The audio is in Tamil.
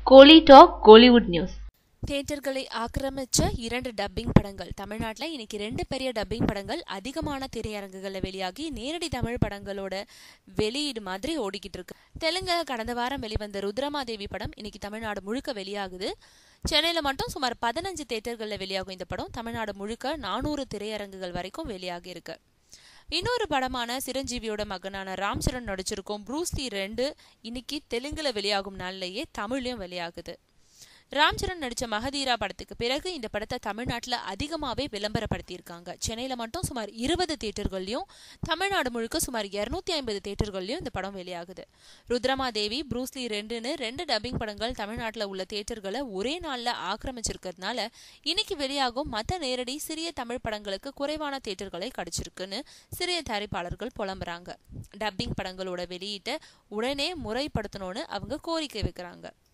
கோலி டாக் கோலிவுட் நியூஸ். தியேட்டர்களை ஆக்கிரமிச்ச 2 டப்பிங் படங்கள். தமிழ்நாட்டில் இன்னைக்கு 2 பெரிய டப்பிங் படங்கள் அதிகமான திரையரங்குகளில் வெளியாகி நேரடி தமிழ் படங்களோட வெளியீடு மாதிரி ஓடிக்கிட்டு இருக்கு. தெலுங்குல கடந்த வாரம் வெளிவந்த ருத்ரமாதேவி படம் இன்னைக்கு தமிழ்நாடு முழுக்க வெளியாகுது. சென்னையில மட்டும் சுமார் 15 தியேட்டர்களில் வெளியாகும் இந்த படம் தமிழ்நாடு முழுக்க 400 திரையரங்குகள் வரைக்கும் வெளியாகி இருக்கு. இன்னொரு படமான சிரஞ்சீவியோட மகனான ராம் சரண் நடிச்சிருக்கும் ப்ரூஸ்லி 2 இன்னைக்கு தெலுங்குல வெளியாகும் நாள்லயே தமிழ்லயும் வெளியாகுது. ராம் சரண் நடிச்ச மகதீரா படத்துக்கு பிறகு இந்த படத்தை தமிழ்நாட்டில் அதிகமாகவே விளம்பரப்படுத்தியிருக்காங்க. சென்னையில் மட்டும் சுமார் 20 தியேட்டர்கள்லையும் தமிழ்நாடு முழுக்க சுமார் 250 தியேட்டர்கள்லையும் இந்த படம் வெளியாகுது. ருத்ரமாதேவி, ப்ரூஸ்லி 2ன்னு 2 டப்பிங் படங்கள் தமிழ்நாட்டில் உள்ள தியேட்டர்களை ஒரே நாளில் ஆக்கிரமிச்சிருக்கிறதுனால இன்னைக்கு வெளியாகும் மற்ற நேரடி சிறிய தமிழ் படங்களுக்கு குறைவான தியேட்டர்களை கிடைச்சிருக்குன்னு சிறிய தயாரிப்பாளர்கள் புலம்புறாங்க. டப்பிங் படங்களோட வெளியீட்டை உடனே முறைப்படுத்தணும்னு அவங்க கோரிக்கை வைக்கிறாங்க.